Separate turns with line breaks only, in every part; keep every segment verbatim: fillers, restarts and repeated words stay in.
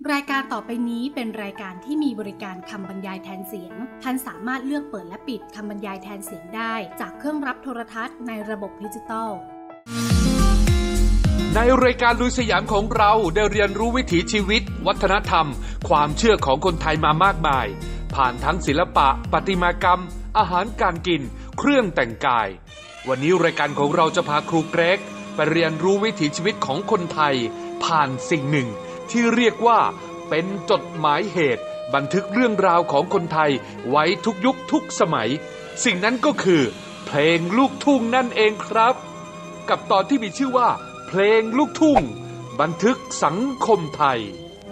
รายการต่อไปนี้เป็นรายการที่มีบริการคำบรรยายแทนเสียงท่านสามารถเลือกเปิดและปิดคำบรรยายแทนเสียงได้จากเครื่องรับโทรทัศน์ในระบบดิจิตอล
ในรายการลุยสยามของเราได้เรียนรู้วิถีชีวิตวัฒนธรรมความเชื่อของคนไทยมามากมายผ่านทั้งศิลปะประติมากรรมอาหารการกินเครื่องแต่งกายวันนี้รายการของเราจะพาครูเกรกไปเรียนรู้วิถีชีวิตของคนไทยผ่านสิ่งหนึ่งที่เรียกว่าเป็นจดหมายเหตุบันทึกเรื่องราวของคนไทยไว้ทุกยุคทุกสมัยสิ่งนั้นก็คือเพลงลูกทุ่งนั่นเองครับกับตอนที่มีชื่อว่าเพลงลูกทุ่งบันทึกสังคมไทย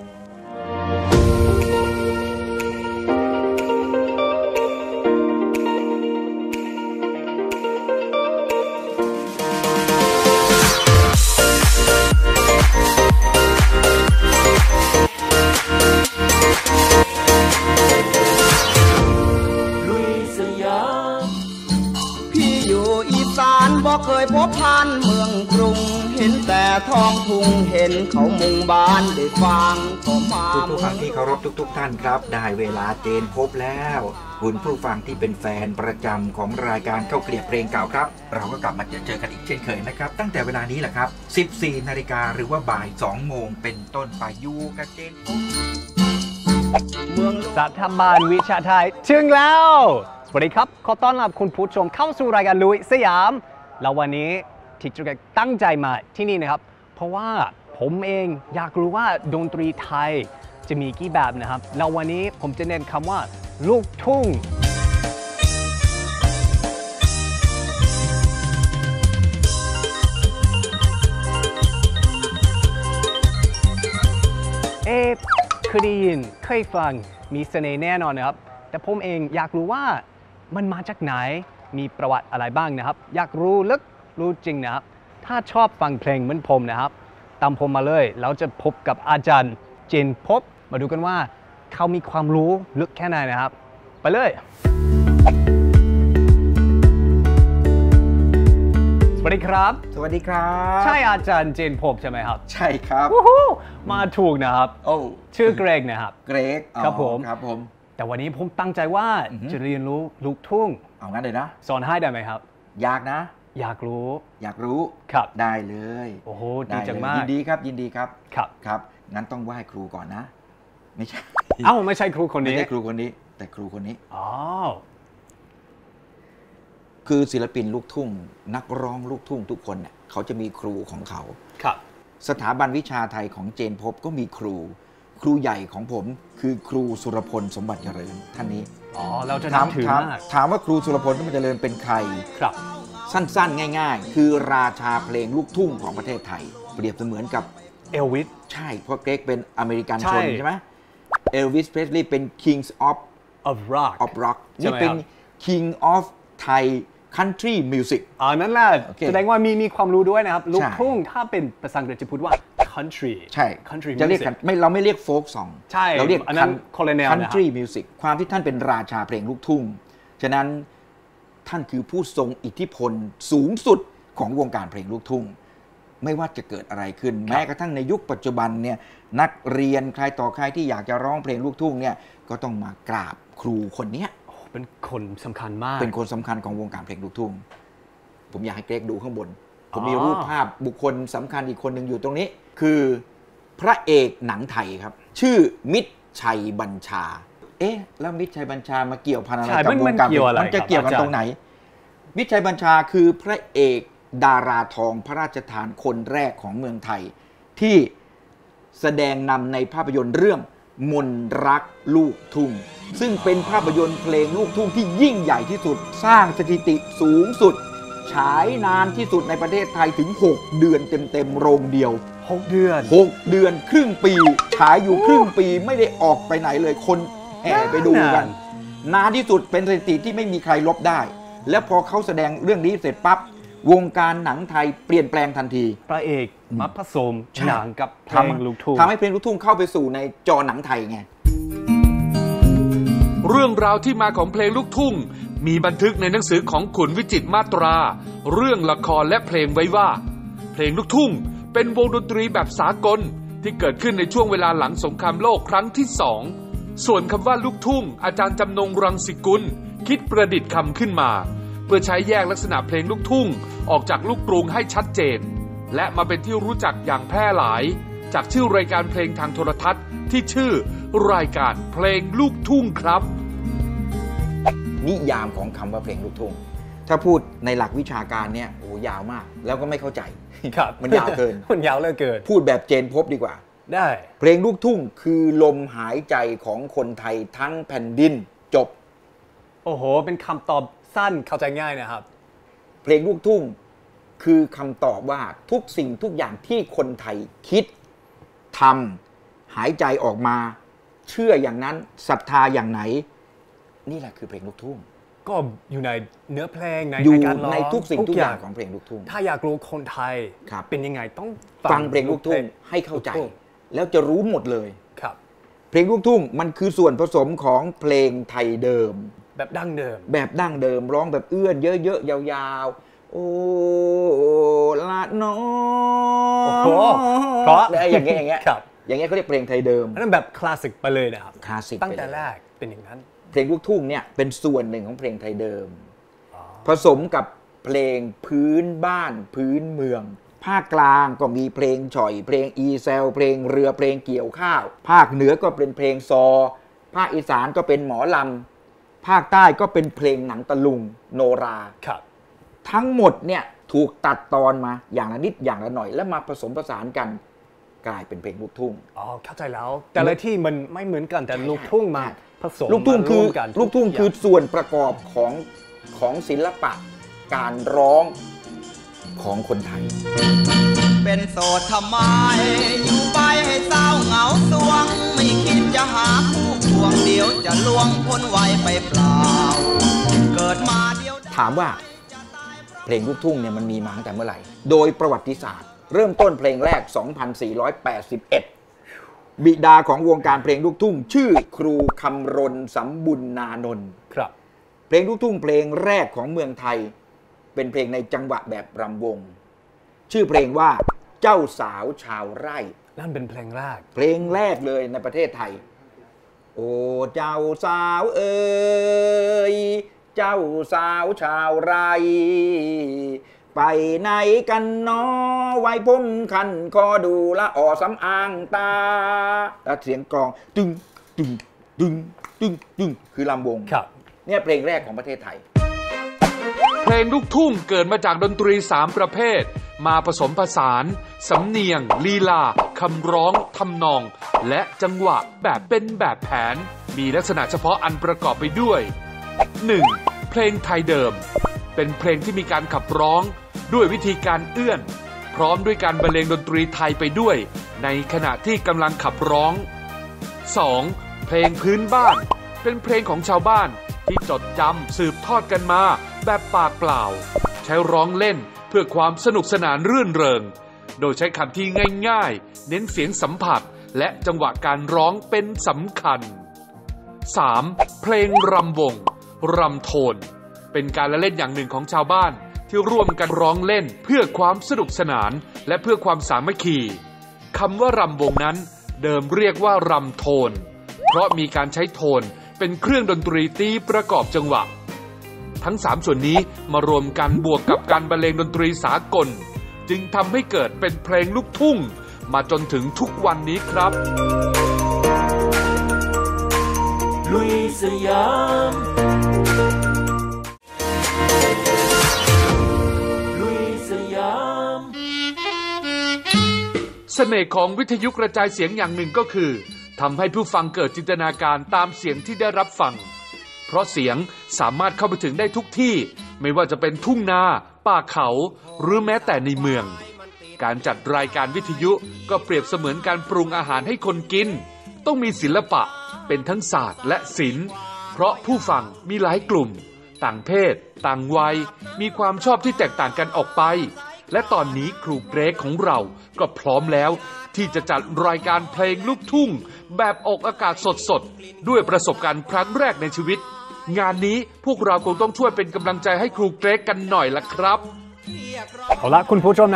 เคยพบผ่านเมืองกรุงเห็นแต่ท้องทุ่งเห็นเขามุงบ้านได้ฟังผมมา
ทุกผู้ฟังที่เคารพทุกๆท่านครับได้เวลาเจนพบแล้วคุณผู้ฟังที่เป็นแฟนประจำของรายการข้าวเกลียบเพลงเก่าครับเราก็กลับมาเจอเจอกันอีกเช่นเคยนะครับตั้งแต่เวลานี้แหละครับ สิบสี่นาฬิกาหรือว่าบ่ายสองโมงเป็นต้นไปอยู่กับเจนพบ
เมืองสถาบันวิชาไทยถึงแล้วสวัสดีครับขอต้อนรับคุณผู้ชมเข้าสู่รายการลุยสยามแล้ววันนี้ที่จะตั้งใจมาที่นี่นะครับเพราะว่าผมเองอยากรู้ว่าดนตรีไทยจะมีกี่แบบนะครับแล้ววันนี้ผมจะเน้นคำว่าลูกทุ่งเอ๊ะเคยได้ยินเคยฟังมีเสน่ห์แน่นอนนะครับแต่ผมเองอยากรู้ว่ามันมาจากไหนมีประวัติอะไรบ้างนะครับอยากรู้ลึกรู้จริงนะครับถ้าชอบฟังเพลงเหมือนผมนะครับตามผมมาเลยเราจะพบกับอาจารย์เจนพบมาดูกันว่าเขามีความรู้ลึกแค่ไหนนะครับไปเลยสวัสดีครับ
สวัสดีครับ
ใช่อาจารย์เจนพบใช่ไหมครับ
ใช่ครับ
มาถูกนะครับโอ้ชื่อเกรกนะครับ
เกรก
ครับผม
ครับผม
แต่วันนี้ผมตั้งใจว่าจะเรียนรู้ลูกทุ่ง
เอางั้นเลยนะ
สอนให้ได้ไหมครับ
อยากนะ
อยากรู้
อยากรู้
ครับ
ได้เลย
โอ้โหดีจังมาก
ยินดีครับยินดีครับ
ครับ
ครับงั้นต้องไหว้ครูก่อนนะไม่ใช่
เอ้าไม่ใช่ครูคนนี้
ไม่ใช่ครูคนนี้แต่ครูคนนี้
อ๋อ
คือศิลปินลูกทุ่งนักร้องลูกทุ่งทุกคนเนี่ยเขาจะมีครูของเขา
ครับ
สถาบันวิชาไทยของเจนพบก็มีครูครูใหญ่ของผมคือครูสุรพลสมบัติเจริญท่านนี้
อ๋อเราจะถามถาม
ถามว่าครูสุรพลสมบัติเจริญเป็นใคร
ครับ
สั้นๆง่ายๆคือราชาเพลงลูกทุ่งของประเทศไทยเปรียบเสมือนกับ
เอลวิส
ใช่เพราะเกรกเป็นอเมริกันชนใช่ไหมเอลวิสเพรสลีย์เป็น Kings of
of Rock
of Rock นี่เป็น King of Thai Country Music
อ๋อนั่นแหละแสดงว่ามีมีความรู้ด้วยนะครับลูกทุ่งถ้าเป็นภาษาอังกฤษจะพูดว่า country
ใช่
country
จะเรียกไม่เราไม่เรียกโฟล์กซอง
ใช่
เราเรียก
อันนั้นคนละแนว
country music ความที่ท่านเป็นราชาเพลงลูกทุ่งฉะนั้นท่านคือผู้ทรงอิทธิพลสูงสุดของวงการเพลงลูกทุ่งไม่ว่าจะเกิดอะไรขึ้นแม้กระทั่งในยุคปัจจุบันเนี่ยนักเรียนใครต่อใครที่อยากจะร้องเพลงลูกทุ่งเนี่ยก็ต้องมากราบครูคนนี้
เป็นคนสำคัญมาก
เป็นคนสำคัญของวงการเพลงลูกทุ่งผมอยากให้เกรกดูข้างบนผมมีรูปภาพบุคคลสำคัญอีกคนหนึ่งอยู่ตรงนี้คือพระเอกหนังไทยครับชื่อมิตรชัยบัญชาเอ๊ะแล้วมิตรชัยบัญชามาเกี่ยวพันอะไรกับวงการมันจะเกี่ยวกันตรงไหนมิตรชัยบัญชาคือพระเอกดาราทองพระราชทานคนแรกของเมืองไทยที่แสดงนำในภาพยนตร์เรื่องมนรักลูกทุ่งซึ่งเป็นภาพยนตร์เพลงลูกทุ่งที่ยิ่งใหญ่ที่สุดสร้างสถิติสูงสุดฉายนานที่สุดในประเทศไทยถึงหกเดือนเต็มๆโรงเดียว
หกเดือน
หกเดือนครึ่งปีฉายอยู่ครึ่งปีไม่ได้ออกไปไหนเลยคนแห่ไปดูกันนานที่สุดเป็นสถิติที่ไม่มีใครลบได้แล้วพอเขาแสดงเรื่องนี้เสร็จปั๊บวงการหนังไทยเปลี่ยนแปลงทันที
พระเอกมาผสมหนังกับเพลงลูกทุ่ง
ทำให้เพลงลูกทุ่งเข้าไปสู่ในจอหนังไทยไง
เรื่องราวที่มาของเพลงลูกทุ่งมีบันทึกในหนังสือของขุนวิจิตรมาตราเรื่องละครและเพลงไว้ว่าเพลงลูกทุ่งเป็นวงดนตรีแบบสากลที่เกิดขึ้นในช่วงเวลาหลังสงครามโลกครั้งที่สองส่วนคำว่าลูกทุ่งอาจารย์จำนงรังสิกุลคิดประดิษฐ์คำขึ้นมาเพื่อใช้แยกลักษณะเพลงลูกทุ่งออกจากลูกกรุงให้ชัดเจนและมาเป็นที่รู้จักอย่างแพร่หลายจากชื่อรายการเพลงทางโทรทัศน์ที่ชื่อรายการเพลงลูกทุ่งครับ
นิยามของคำว่าเพลงลูกทุ่งถ้าพูดในหลักวิชาการเนี่ยโอ้ยาวมากแล้วก็ไม่เข้าใจ
ครับ
มันยาวเกิน
มันยาวเหลือเกิน
พูดแบบเจนพบดีกว่า
ได้
เพลงลูกทุ่งคือลมหายใจของคนไทยทั้งแผ่นดินจบ
โอ้โหเป็นคำตอบสั้นเข้าใจง่ายนะครับ
เพลงลูกทุ่งคือคำตอบว่าทุกสิ่งทุกอย่างที่คนไทยคิดทำหายใจออกมาเชื่ออย่างนั้นศรัทธาอย่างไหนนี่แหละคือเพลงลูกทุ่ง
ก็อยู่ในเนื้อเพลงใน
การร้องในทุกสิ่งทุกอย่างของเพลงลูกทุ่ง
ถ้าอยากรู้คนไทยเป็นยังไงต้อง
ฟังเพลงลูกทุ่งให้เข้าใจแล้วจะรู้หมดเลย
ครับ
เพลงลูกทุ่งมันคือส่วนผสมของเพลงไทยเดิม
แบบดั้งเดิม
แบบดั้งเดิมร้องแบบเอื้อนเยอะๆยาวๆโอ้ละน้อ
เพราะ
อย่างเงี้ยอย่างเงี้ยอย่างเงี้ยเขาเรียกเพลงไทยเดิม
นั่นแบบคลาสสิกไปเลยนะครับ
คลาสสิก
ตั้งแต่แรกเป็นอย่างนั้น
เพลงลูกทุ่งเนี่ยเป็นส่วนหนึ่งของเพลงไทยเดิมผสมกับเพลงพื้นบ้านพื้นเมืองภาคกลางก็มีเพลงฉ่อยเพลงอีแซลเพลงเรือเพลงเกี่ยวข้าวภาคเหนือก็เป็นเพลงซอภาคอีสานก็เป็นหมอลำภาคใต้ก็เป็นเพลงหนังตะลุงโนรา
ครับ
ทั้งหมดเนี่ยถูกตัดตอนมาอย่างละนิดอย่างละหน่อยแล้วมาผสมผสานกันกลายเป็นเพลงลูกทุ่ง
อ๋อเข้าใจแล้วแต่ละที่มันไม่เหมือนกันแต่ลูกทุ่งมาผสม
ลูกทุ่งคือลูกทุ่งคือส่วนประกอบของของศิลปะการร้องของคนไทย
เป็นโสดทำไมอยู่ไปให้เศร้าเหงาสวงไม่คิดจะหาคู่ควงเดียวจะล่วงพ้นไวไปเปล่าเกิดมาเดียว
ถามว่าเพลงลูกทุ่งเนี่ยมันมีมาตั้งแต่เมื่อไหร่โดยประวัติศาสตร์เริ่มต้นเพลงแรกสองพันสี่ร้อยแปดสิบเอ็ดบิดาของวงการเพลงลูกทุ่งชื่อครูคำรณสำบุญนานนท์
ครับ
เพลงลูกทุ่งเพลงแรกของเมืองไทยเป็นเพลงในจังหวะแบบรำวงชื่อเพลงว่าเจ้าสาวชาวไร่
นั่นเป็นเพลงแรก
เพลงแรกเลยในประเทศไทยโอ้เจ้าสาวเอ๋ยเจ้าสาวชาวไร่ไปไหนกันน้อไว้ผมคันคอดูละอ่อสำอางตาแล้วเสียงกลองตึงตึงตึงตึงตึงคือลำวง
ครับ
เนี่ยเพลงแรกของประเทศไทย
เพลงลูกทุ่งเกิดมาจากดนตรีสามประเภทมาผสมผสานสำเนียงลีลาคำร้องทำนองและจังหวะแบบเป็นแบบแผนมีลักษณะเฉพาะอันประกอบไปด้วย หนึ่ง. เพลงไทยเดิมเป็นเพลงที่มีการขับร้องด้วยวิธีการเอื้อนพร้อมด้วยการบรรเลงดนตรีไทยไปด้วยในขณะที่กำลังขับร้อง สอง. เพลงพื้นบ้านเป็นเพลงของชาวบ้านที่จดจำสืบทอดกันมาแบบปากเปล่าใช้ร้องเล่นเพื่อความสนุกสนานรื่นเริงโดยใช้คำที่ง่ายๆเน้นเสียงสัมผัสและจังหวะการร้องเป็นสำคัญ สาม. เพลงรำวงรำโทนเป็นการละเล่นอย่างหนึ่งของชาวบ้านที่ร่วมกันร้องเล่นเพื่อความสนุกสนานและเพื่อความสามัคคีคำว่ารำวงนั้นเดิมเรียกว่ารำโทนเพราะมีการใช้โทนเป็นเครื่องดนตรีตีประกอบจังหวะทั้งสามส่วนนี้มารวมกันบวกกับการบรรเลงดนตรีสากลจึงทำให้เกิดเป็นเพลงลูกทุ่งมาจนถึงทุกวันนี้ครับลุยสยามลุยสยามเสน่ห์ของวิทยุกระจายเสียงอย่างหนึ่งก็คือทำให้ผู้ฟังเกิดจินตนาการตามเสียงที่ได้รับฟังเพราะเสียงสามารถเข้าไปถึงได้ทุกที่ไม่ว่าจะเป็นทุ่งนาป่าเขาหรือแม้แต่ในเมืองการจัดรายการวิทยุก็เปรียบเสมือนการปรุงอาหารให้คนกินต้องมีศิลปะเป็นทั้งศาสตร์และศิลป์เพราะผู้ฟังมีหลายกลุ่มต่างเพศต่างวัยมีความชอบที่แตกต่างกันออกไปและตอนนี้ครูเกรกของเราก็พร้อมแล้วที่จะจัดรายการเพลงลูกทุ่งแบบออกอากาศสดๆด้วยประสบการณ์ครั้งแรกในชีวิตงานนี้พวกเราคงต้องช่วยเป็นกำลังใจให้ครูเกรกกันหน่อยละครับ
เอาละคุณผู้ชมนะครับ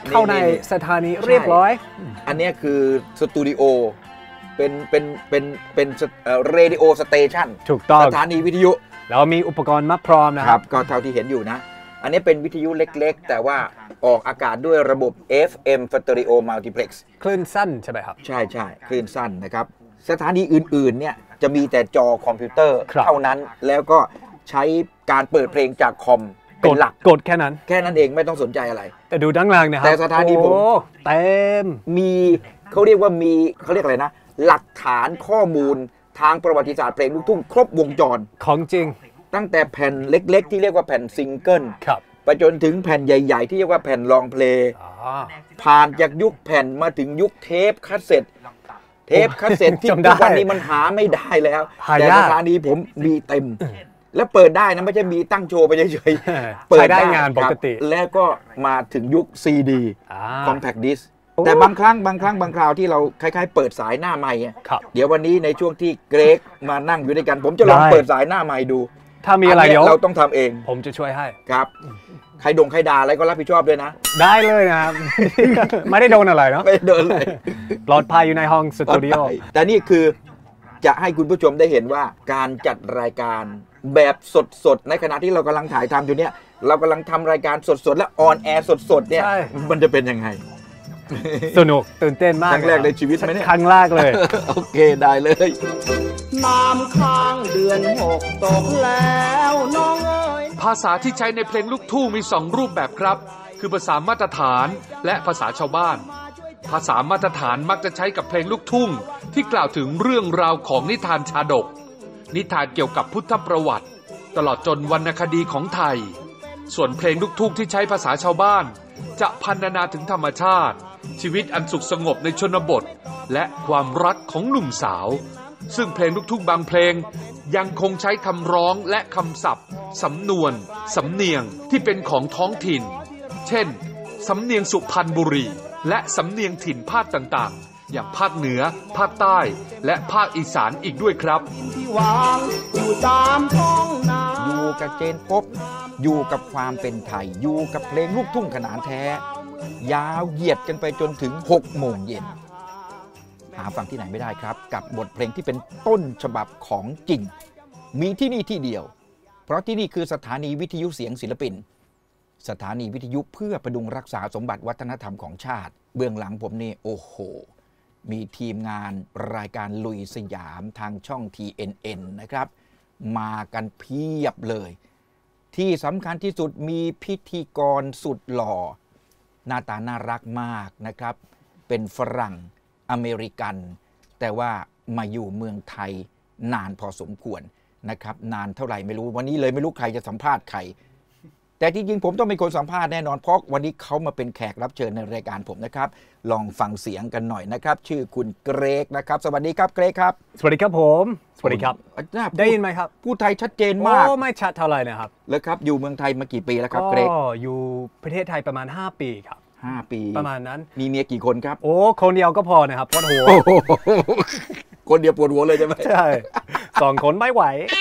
เข้าในสถานีเรียบร้อย
อันนี้คือสตูดิโอเป็นเป็นเป็นเป็นเอ่อเรดิโอสเตชัน
ถูกต้อง
สถานีวิทยุ
แล้วมีอุปกรณ์มาพร้อมนะครับ
ก็เท่าที่เห็นอยู่นะอันนี้เป็นวิทยุเล็กๆแต่ว่าออกอากาศด้วยระบบ เอฟ เอ็ม Stereo Multiplex
คลื่นสั้นใช่ไหมครับ
ใช่ใช่คลื่นสั้นนะครับสถานีอื่นๆเนี่ยจะมีแต่จอคอมพิวเตอร์เท่านั้นแล้วก็ใช้การเปิดเพลงจากคอมเป็นหลัก
กดแค่นั้น
แค่นั้นเองไม่ต้องสนใจอะไร
แต่ดูด้านล่างนะครับ
แต่สถานีผม
เต็ม
มีเขาเรียกว่ามีเขาเรียกอะไรนะหลักฐานข้อมูลทางประวัติศาสตร์เพลงลูกทุ่งครบวงจร
ของจริง
ตั้งแต่แผ่นเล็กๆที่เรียกว่าแผ่นซิงเกิล
ครับ
ไปจนถึงแผ่นใหญ่ๆที่เรียกว่าแผ่นลองเพลงผ่านจากยุคแผ่นมาถึงยุคเทปคาสเซ็ตเทปคาสเซ็ตที่ทุกวันนี้มันหาไม่ได้แล้วแต่สถานีผมมีเต็มแล้วเปิดได้นะไม่ใช่มีตั้งโชว์ไปเฉย
ๆเปิดได้งานปกติ
แล้วก็มาถึงยุค ซี ดี Compact Disc แต่บางครั้งบางครั้งบางคราวที่เราคล้ายๆเปิดสายหน้าไมค์เดี๋ยววันนี้ในช่วงที่เกรกมานั่งอยู่ด้วยกันผมจะลองเปิดสายหน้าไมค์ดู
ถ้ามีอะไรเดี๋ยว
เราต้องทำเอง
ผมจะช่วยให้
ครับใครดงใครด่าอะไรก็รับผิดชอบด้วยนะ
ได้เลยนะครับ ไม่ได้โดนอะไรเนาะ
ไม่โดนเลย
ปลอดภัยอยู่ในห้องสตูดิโอ
แต่นี่คือจะให้คุณผู้ชมได้เห็นว่าการจัดรายการแบบสดๆในขณะที่เรากำลังถ่ายทำอยู่เนี่ยเรากำลังทำรายการสดๆและออนแอร์สดๆเนี่ยมันจะเป็นยังไง
สนุกตื่นเต้นมาก
ครั้งแรกในชีวิตไหมเนี่ย
ครั้งแรกเลย
โอเคได้เลย
น้ำค้างเดือนหกตกแล้วน้องเอ๋ย
ภาษาที่ใช้ในเพลงลูกทุ่งมีสองรูปแบบครับคือภาษามาตรฐานและภาษาชาวบ้านภาษามาตรฐานมักจะใช้กับเพลงลูกทุ่งที่กล่าวถึงเรื่องราวของนิทานชาดกนิทานเกี่ยวกับพุทธประวัติตลอดจนวรรณคดีของไทยส่วนเพลงลูกทุ่งที่ใช้ภาษาชาวบ้านจะพรรณนาถึงธรรมชาติชีวิตอันสุขสงบในชนบทและความรักของหนุ่มสาวซึ่งเพลงลูกทุ่งบางเพลงยังคงใช้คำร้องและคำศัพท์สำนวนสำเนียงที่เป็นของท้องถิ่นเช่นสำเนียงสุพรรณบุรีและสำเนียงถิ่นภาคต่างๆอย่างภาคเหนือภาคใต้และภาคอีสานอีกด้วยครับ
อยู่ตามท้องนา
อยู่กับเจนพบอยู่กับความเป็นไทยอยู่กับเพลงลูกทุ่งขนาดแท้ยาวเหยียดกันไปจนถึงหกโมงเย็นหาฟังที่ไหนไม่ได้ครับกับบทเพลงที่เป็นต้นฉบับของจริงมีที่นี่ที่เดียวเพราะที่นี่คือสถานีวิทยุเสียงศิลปินสถานีวิทยุเพื่อประดุงรักษาสมบัติวัฒนธรรมของชาติเบื้องหลังผมนี่โอ้โหมีทีมงานรายการลุยสยามทางช่อง ที เอ็น เอ็น นะครับมากันเพียบเลยที่สำคัญที่สุดมีพิธีกรสุดหล่อหน้าตาน่ารักมากนะครับเป็นฝรั่งอเมริกันแต่ว่ามาอยู่เมืองไทยนานพอสมควรนะครับนานเท่าไหร่ไม่รู้วันนี้เลยไม่รู้ใครจะสัมภาษณ์ใครแต่จริงๆผมต้องเป็นคนสัมภาษณ์แน่นอนเพราะวันนี้เขามาเป็นแขกรับเชิญในรายการผมนะครับลองฟังเสียงกันหน่อยนะครับชื่อคุณเกรกนะครับสวัสดีครับเกรกครับ
สวัสดีครับผมสวัสดีครับได้ยินไหมครับ
พูดไทยชัดเจนมาก
โอ้ไม่ชัดเท่าไหร่นะครับ
แล้วครับอยู่เมืองไทยมากี่ปีแล้วครับเกรก
ก็อยู่ประเทศไทยประมาณห้าปีครับ
ห้าปี
ประมาณนั้น
มีเมียกี่คนครับ
โอ้คนเดียวก็พอนะครับปวดหัว
คนเดียวปวดหัวเลยใช่ไหม
ใช่สองคนไม่ไหว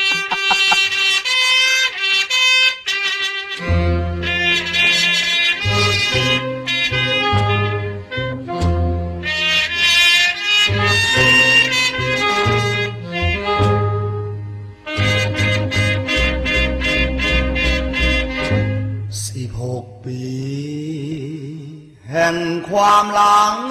สิบหกปีแห่งความหลัง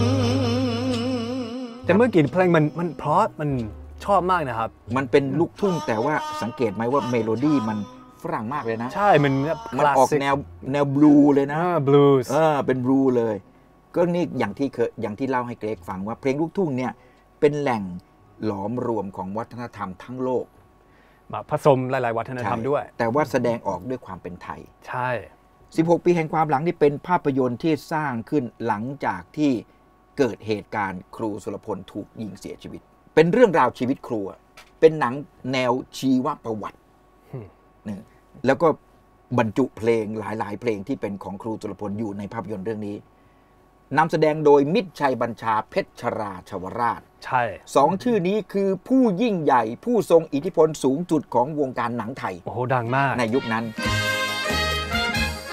แต่เมื่อกี้เพลงมันมันเพราะมันชอบมากนะครับ
มันเป็นลูกทุ่งแต่ว่าสังเกตไหมว่าเมโลดี้มันฝรั่งมากเลยนะ
ใช่มัน
มันออกแนวแนวบลูเลยนะ
บลูส์
เออเป็นบลูเลยก็นี่อย่างที่เคยอย่างที่เล่าให้เกรกฟังว่าเพลงลูกทุ่งเนี่ยเป็นแหล่งหลอมรวมของวัฒนธรรมทั้งโลก
มาผสมหลายๆวัฒนธรรมด้วย
แต่ว่าแสดงออกด้วยความเป็นไทย
ใช่
สิบหกปีแห่งความหลังนี่เป็นภาพยนตร์ที่สร้างขึ้นหลังจากที่เกิดเหตุการณ์ครูสุรพลถูกยิงเสียชีวิตเป็นเรื่องราวชีวิตครูเป็นหนังแนวชีวประวัตินี่แล้วก็บรรจุเพลงหลายๆเพลงที่เป็นของครูสุรพลอยู่ในภาพยนตร์เรื่องนี้นำแสดงโดยมิตรชัยบัญชาเพชรราชวราช
ใช่
สองชื่อนี้คือผู้ยิ่งใหญ่ผู้ทรงอิทธิพลสูงสุดของวงการหนังไทย
โอ้โหดังมาก
ในยุคนั้น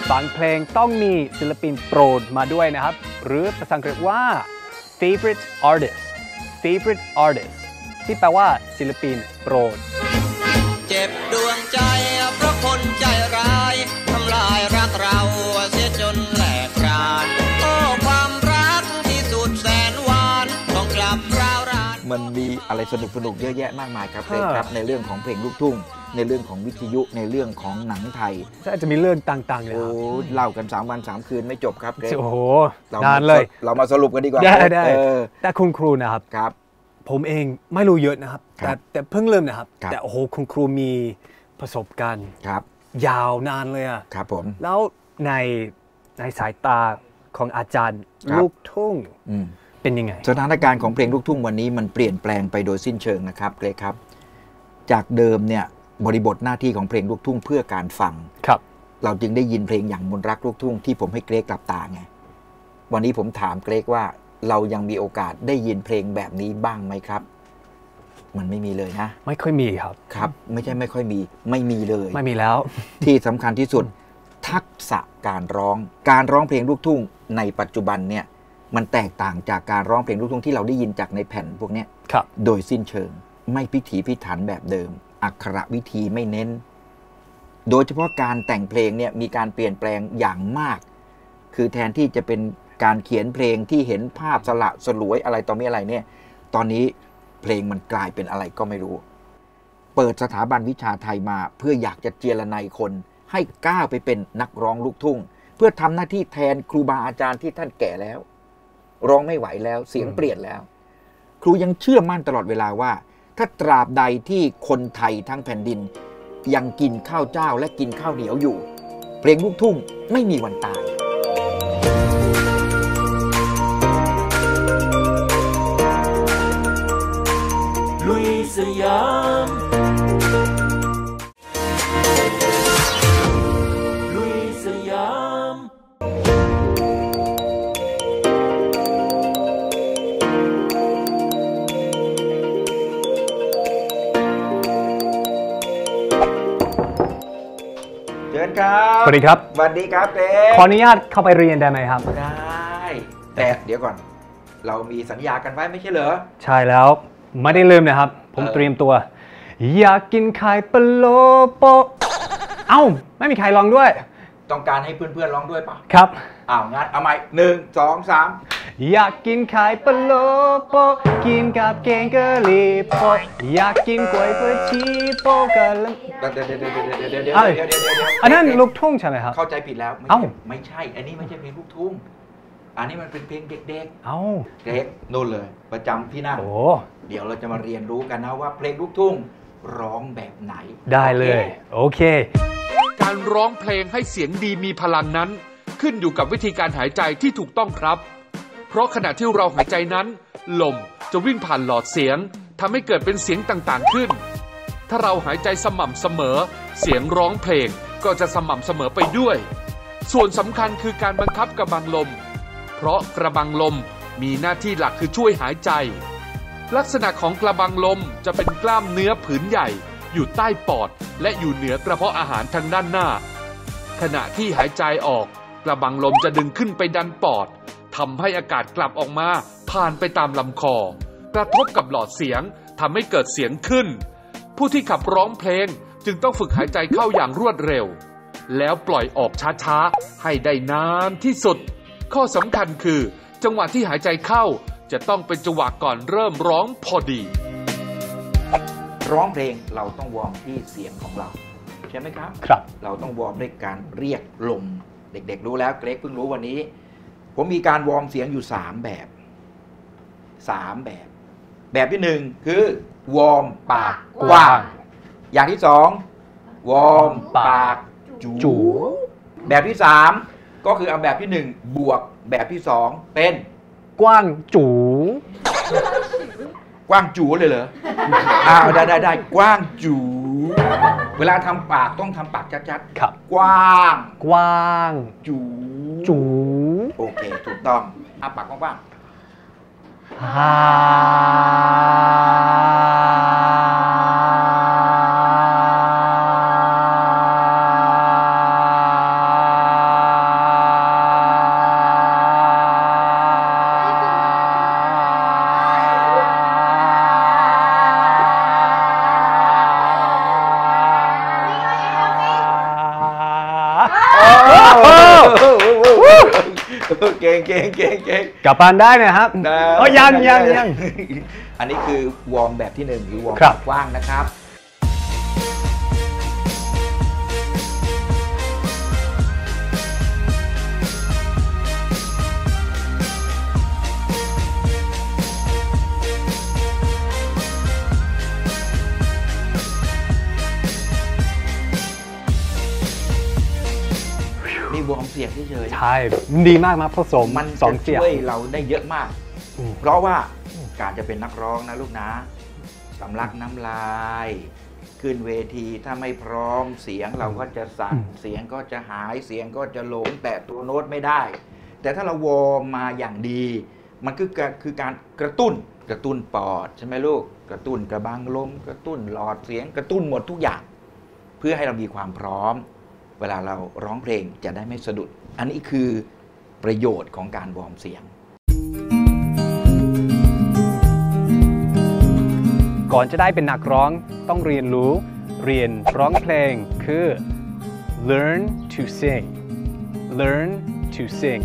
ฟังเพลงต้องมีศิลปินโปรดมาด้วยนะครับหรือภาษาอังกฤษว่า favorite artist favorite artist ที่แปลว่าศิลปินโปรด
เจ็บดวงใจเพราะคนใจร้ายทำลายรักเราเสียจนแหลกรานโอ้ความรักที่สุดแสนหวานต้องกลับร้าวราน
มันมีอะไรสนุกสนุกเยอะแยะมากมายครับเลยครับในเรื่องของเพลงลูกทุ่งในเรื่องของวิทยุในเรื่องของหนังไทย
จะมีเรื่องต่างๆเลย
โอ้เล่ากันสามวันสามคืนไม่จบครับเกรซ
โอ้โหนานเลย
เรามาสรุปกันดีกว่า
ได้ได้แต่คุณครูนะครับ
ครับ
ผมเองไม่รู้เยอะนะครับแต่แต่เพิ่งเริ่มนะครับแต่โอ้โหคุณครูมีประสบการณ์
ครับ
ยาวนานเลยอะ
ครับผม
แล้วในในสายตาของอาจารย์ลูกทุ่งเป็นยังไง
สถานการณ์ของเพลงลูกทุ่งวันนี้มันเปลี่ยนแปลงไปโดยสิ้นเชิงนะครับเกรซครับจากเดิมเนี่ยบริบทหน้าที่ของเพลงลูกทุ่งเพื่อการฟัง
ครับ
เราจึงได้ยินเพลงอย่างมนต์รักลูกทุ่งที่ผมให้เกรซกลับตาไงวันนี้ผมถามเกรซว่าเรายังมีโอกาสได้ยินเพลงแบบนี้บ้างไหมครับมันไม่มีเลยนะ
ไม่ค่อยมีครับ
ครับไม่ใช่ไม่ค่อยมีไม่มีเลย
ไม่มีแล้ว
ที่สำคัญที่สุดทักษะการร้องการร้องเพลงลูกทุ่งในปัจจุบันเนี่ยมันแตกต่างจากการร้องเพลงลูกทุ่งที่เราได้ยินจากในแผ่นพวกนี้โดยสิ้นเชิงไม่พิถีพิถันแบบเดิมอักขระวิธีไม่เน้นโดยเฉพาะการแต่งเพลงเนี่ยมีการเปลี่ยนแปลงอย่างมากคือแทนที่จะเป็นการเขียนเพลงที่เห็นภาพสละสลวยอะไรต่อมีอะไรเนี่ยตอนนี้เพลงมันกลายเป็นอะไรก็ไม่รู้เปิดสถาบันวิชาไทยมาเพื่ออยากจะเจรไนคนให้ก้าวไปเป็นนักร้องลูกทุ่งเพื่อทำหน้าที่แทนครูบาอาจารย์ที่ท่านแก่แล้วร้องไม่ไหวแล้วเสียงเปลี่ยนแล้วครูยังเชื่อมั่นตลอดเวลาว่าถ้าตราบใดที่คนไทยทั้งแผ่นดินยังกินข้าวเจ้าและกินข้าวเหนียวอยู่เพลงลูกทุ่งไม่มีวันตาย
ลุยสยามลุยสยาม
เชิญครับ
สวัสดีครับ
สวัสดีครับเต้
ขออนุญาตเข้าไปเรียนได้ไหมครับ
ได้แต่เดี๋ยวก่อนเรามีสัญญากันไว้ไม่ใช่เหรอ
ใช่แล้วไม่ได้ลืมนะครับผมเตรียมตัวอยากกินไข่ปลาโลโปเอ้าไม่มีใครร้องด้วย
ต้องการให้เพื่อนๆร้องด้วยป่ะ
ครับ
อ้าวงั้นเอาใหม่หนึ่งสองสาม
อยากกินไข่ปลาโลโปกินกับแกงกะหรี่โปอยากกินก๋วยเตี๋ยวชีโปกะลัง
เดี๋ยวเดี๋ยวเดี๋ยวเดี๋ยวเดี๋ยวเดี๋ยวเดี๋ยวเดี๋ยวเดี๋ยว
อันนั้นลูกทุ่งใช่ไหมครับ
เข้าใจผิดแล้ว
เอ้า
ไม่ใช่อันนี้ไม่ใช่เพลงลูกทุ่งอันนี้มันเป็นเพลงเด็ก
ๆเอ้า
เด็กนู่นเลยประจำที่นั่น
โอ้
เดี๋ยวเราจะมาเรียนรู้กันนะว่าเพลงลูกทุ่งร้องแบบไหน
ได้เลยโอเค
การร้องเพลงให้เสียงดีมีพลังนั้นขึ้นอยู่กับวิธีการหายใจที่ถูกต้องครับเพราะขณะที่เราหายใจนั้นลมจะวิ่งผ่านหลอดเสียงทำให้เกิดเป็นเสียงต่างๆขึ้นถ้าเราหายใจสม่ำเสมอเสียงร้องเพลงก็จะสม่ำเสมอไปด้วยส่วนสำคัญคือการบังคับกระบังลมเพราะกระบังลมมีหน้าที่หลักคือช่วยหายใจลักษณะของกระบังลมจะเป็นกล้ามเนื้อผืนใหญ่อยู่ใต้ปอดและอยู่เหนือกระเพาะอาหารทางด้านหน้าขณะที่หายใจออกกระบังลมจะดึงขึ้นไปดันปอดทำให้อากาศกลับออกมาผ่านไปตามลำคอกระทบกับหลอดเสียงทำให้เกิดเสียงขึ้นผู้ที่ขับร้องเพลงจึงต้องฝึกหายใจเข้าอย่างรวดเร็วแล้วปล่อยออกช้าๆให้ได้นานที่สุดข้อสำคัญคือจังหวะที่หายใจเข้าจะต้องเป็นจังหวะก่อนเริ่มร้องพอดี
ร้องเพลงเราต้องวอร์มที่เสียงของเราใช่ไหมครับ
ครับ
เราต้องวอร์มด้วยการเรียกลมเด็กๆรู้แล้วเกรกเพิ่งรู้วันนี้ผมมีการวอร์มเสียงอยู่สามแบบสามแบบแบบที่หนึ่งคือวอร์มปากกว้างอย่างที่สองวอร์มปากจู๋แบบที่สามก็คือเอาแบบที่หนึ่งบวกแบบที่สองเป็น
กว้างจู๋
กว้างจู๋เลยเหรออ้าวได้ได้ได้กว้างจู๋เวลาทำปากต้องทำปากชัด
ๆครับ
กว้าง
กว้าง
จู๋
จู๋
โอเคถูกต้องอ้าปากกว้างๆ
ฮ่า
เก่งเก่งเก่งเก่ง
กลับบ้านได้นะครับอ๋อยังยังยัง
อันนี้คือวอร์มแบบที่หนึ่งคือวอร์ม
ครับ
กว้างนะครับนี่วอร์มเสียงเฉยๆ
ใช่ดีมากมาผสม
มัน
สอ
จะ
งเสียง
ช่วยเราได้เยอะมาก
อืม
เพราะว่าการจะเป็นนักร้องนะลูกนะสำลักน้ำลายขึ้นเวทีถ้าไม่พร้อมเสียงเราก็จะสั่นเสียงก็จะหายเสียงก็จะหลงแต่ตัวโน้ตไม่ได้ แต่ถ้าเราวอร์มมาอย่างดี มันคือการคือการกระตุ้นกระตุ้นปอดใช่ไหมลูกกระตุ้นกระบังลมกระตุ้นหลอดเสียงกระตุ้นหมดทุกอย่าง เพื่อให้เรามีความพร้อมเวลาเราร้องเพลงจะได้ไม่สะดุดอันนี้คือประโยชน์ของการวอร์มเสียง
ก่อนจะได้เป็นนักร้องต้องเรียนรู้เรียนร้องเพลงคือ learn to sing learn to sing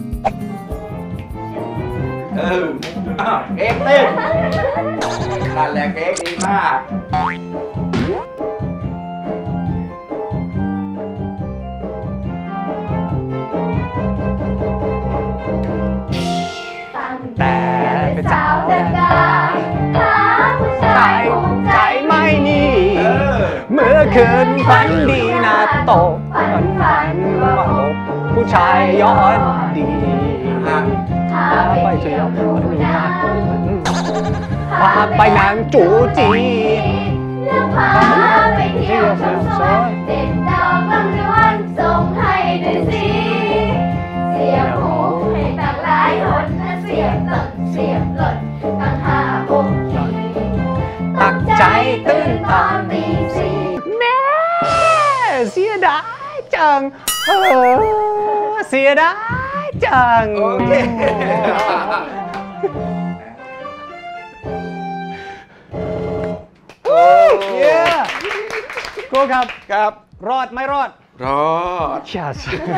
เอออ้าวเอ็กเต้นนั่นแหละเอ็กดีมาก
แต่เป็นสาวแต่กายหาผู้ชายใจไม่มีเมื่อคืนฝันดีนาตกฝันฝันว่าพบผู้ชายยอดดีพาไปเที่ยวงานพาไปนางจูจีพาไปเที่ยวชมสวนเด็ดดอกลำดวนส่งให้ด้วยสิเสียบหูให้ต่างหลายคนเสียบหล่นเสียบหล่นตั้งห้าหกทีตักใจตื่นตอนตีสี่แม่เสียดายจังเออเสียดายจังโอเคโอ้ยครูครับครับรอดไม่รอด
รอด
yes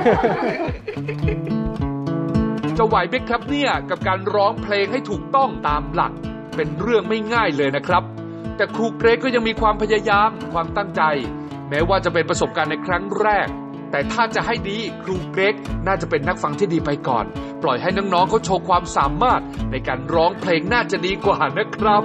จะไหวไหมครับเนี่ยกับการร้องเพลงให้ถูกต้องตามหลักเป็นเรื่องไม่ง่ายเลยนะครับแต่ครูเกรกก็ยังมีความพยายามความตั้งใจแม้ว่าจะเป็นประสบการณ์ในครั้งแรกแต่ถ้าจะให้ดีครูเกรกน่าจะเป็นนักฟังที่ดีไปก่อนปล่อยให้น้องๆเขาโชว์ความสามารถในการร้องเพลงน่าจะดีกว่านะครับ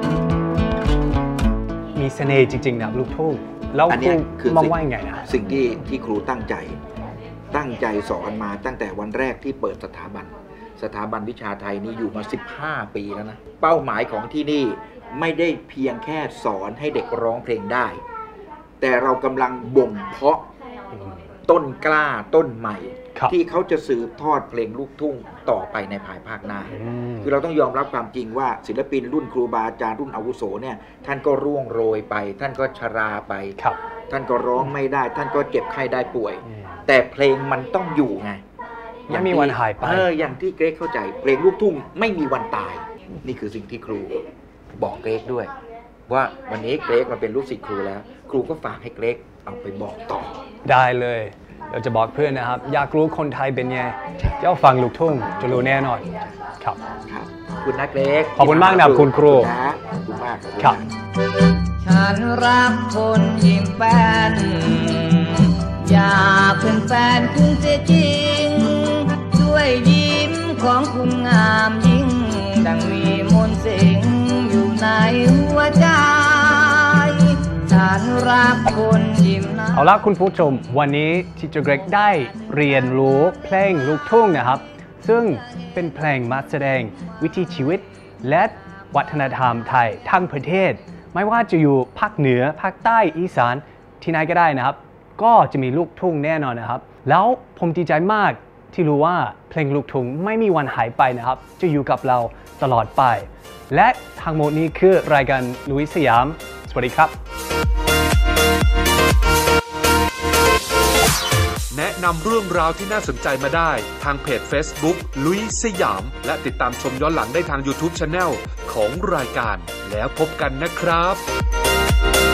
มีเสน่ห์จริงๆนะลูกทุ่งแล้วครูมองว่ายังไงนะ
สิ่งที่ที่ครูตั้งใจตั้งใจสอนมาตั้งแต่วันแรกที่เปิดสถาบันสถาบันวิชาไทยนี้อยู่มาสิบห้าปีแล้วนะเป้าหมายของที่นี่ไม่ได้เพียงแค่สอนให้เด็กร้องเพลงได้แต่เรากำลังบ่มเพาะต้นกล้าต้นใหม่ที่เขาจะสืบทอดเพลงลูกทุ่งต่อไปในภายภาคหน้าคือเราต้องยอมรับความจริงว่าศิลปินรุ่นครูบาอาจารย์รุ่นอาวุโสเนี่ยท่านก็ร่วงโรยไปท่านก็ชราไปท่านก็ร้องไม่ได้ท่านก็เจ็บไข้ได้ป่วยแต่เพลงมันต้องอยู่ไง
ไม่มีวันหายไป
เอออย่างที่เกรกเข้าใจเพลงลูกทุ่งไม่มีวันตายนี่คือสิ่งที่ครูบอกเกรกด้วยว่าวันนี้เกรกมาเป็นลูกศิษย์ครูแล้วครูก็ฝากให้เกรกเอาไปบอกต่อ
ได้เลยเราจะบอกเพื่อนนะครับอยากรู้คนไทยเป็นไงเจ้าฟังลูกทุ่งจะรู้แน่นอนครับ
ครับขอบคุณนะเกรก
ขอบคุณมากนะคุณครู
ขอบคุณมาก
ครับ
ฉันรักคนยิ่งแฟนอยากเป็นแฟนคุณเสียจริงด้วยยิ้มของคุณงามยิ่งดังมีมนต์สิงอยู่ในหัวใจฉันรักคนยิ้มนะ
เอาละคุณผู้ชมวันนี้ทีเจอร์เกรกได้เรียนรู้เพลงลูกทุ่งนะครับซึ่งเป็นเพลงมาแสดงวิถีชีวิตและวัฒนธรรมไทยทั้งประเทศไม่ว่าจะอยู่ภาคเหนือภาคใต้อีสานที่ไหนก็ได้นะครับก็จะมีลูกทุ่งแน่นอนนะครับแล้วผมดีใจมากที่รู้ว่าเพลงลูกทุ่งไม่มีวันหายไปนะครับจะอยู่กับเราตลอดไปและทั้งหมดนี้คือรายการลุยสยามสวัสดีครับ
แนะนำเรื่องราวที่น่าสนใจมาได้ทางเพจ Facebook ลุยสยามและติดตามชมย้อนหลังได้ทาง YouTube Channel ของรายการแล้วพบกันนะครับ